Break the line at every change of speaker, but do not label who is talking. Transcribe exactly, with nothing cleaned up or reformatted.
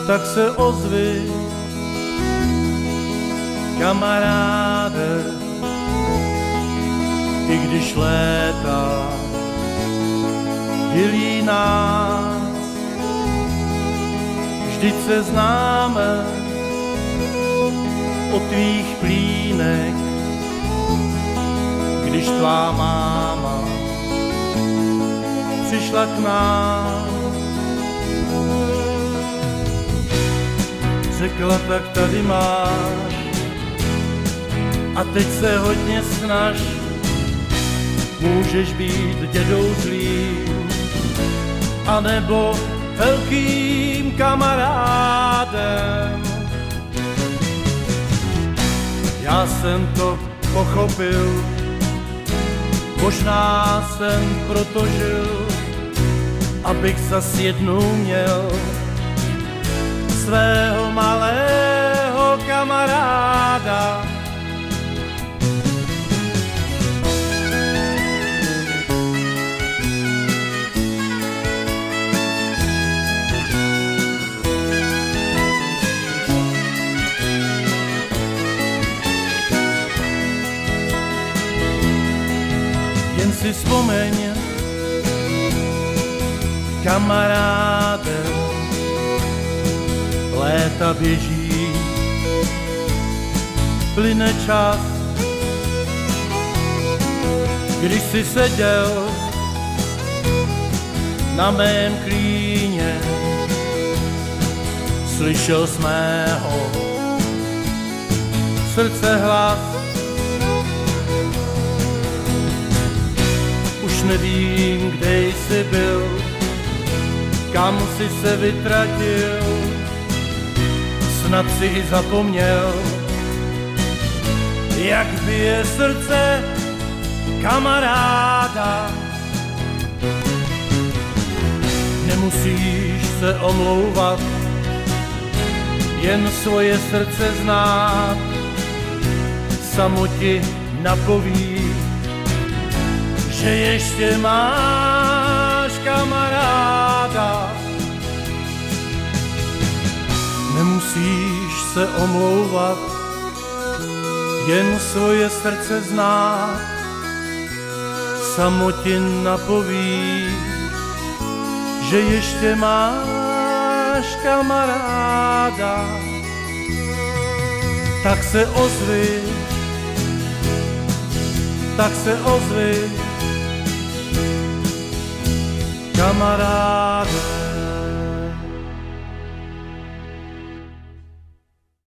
tak se ozvi, kamaráde, i když léta dělí nás, vždyť se známe od tvých plínek, když tvá máma přišla k nám. Řekla, tak tady máš a teď se hodně snaž, můžeš být dědou zlým anebo velkým kamarádem. Já jsem to pochopil, možná jsem proto žil, abych zas jednou měl svého malého kamaráda. Jen si vzpomeň, kamaráde, léta běží, plyne čas, když si seděl na mém klíně, slyšel z mého srdce hlas. Už nevím, kde jsi byl, kam jsi se vytratil, snad si i zapomněl, jak bije srdce kamaráda. Nemusíš se omlouvat, jen svoje srdce znát, samo ti napoví, že ještě máš kamaráda. Nemusíš se omlouvat, jen svoje srdce znát, samo ti napoví, že ještě máš kamaráda. Tak se ozvi, tak se ozvi, kamaráde.